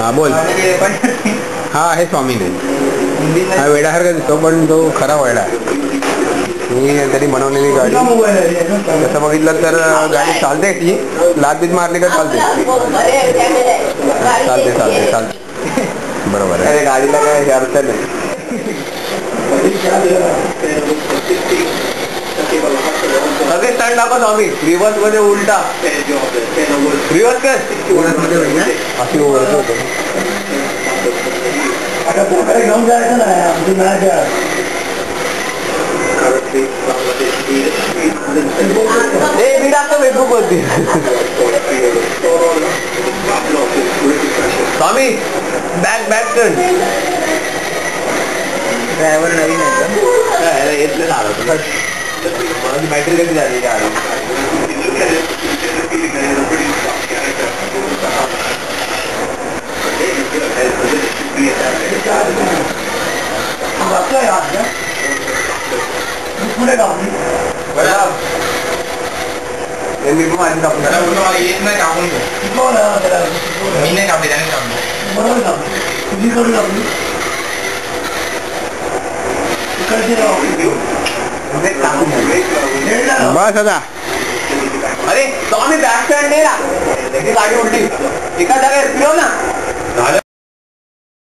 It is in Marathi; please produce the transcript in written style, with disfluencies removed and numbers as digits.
हा बोल. हा आहे स्वामीने. हा वेड्यासारखा दिसतो पण तो खरा वेडा आहे. मी तरी बनवलेली गाडी तसं बघितलं तर गाडी चालते. ती लाद बीज मारली का चालते. चालते चालते चालते बरोबर आहे. गाडीला काय अर्थ नाही. सगळे स्टँड दाखव स्वामी. रिवर्स मध्ये उलटा रिवर्स कर अशी ओळख होतो. घेऊन जायचं नाही आमची मॅच मी टाकतो फेसबुक वरती. स्वामी बॅक बॅक कर. ड्रायव्हर नवीन आहे येत नाही. बॅटरी कधी झाली पुढे कापली मी पण माझी कापून येत नाही कापून मी नाही कापली त्याने कापली बरोबर कापली तुझी करून कापली बस आता. अरे स्वामी बॅक स्टँड नाही ना गाडी उलटी एका जागेवर फिरव ना.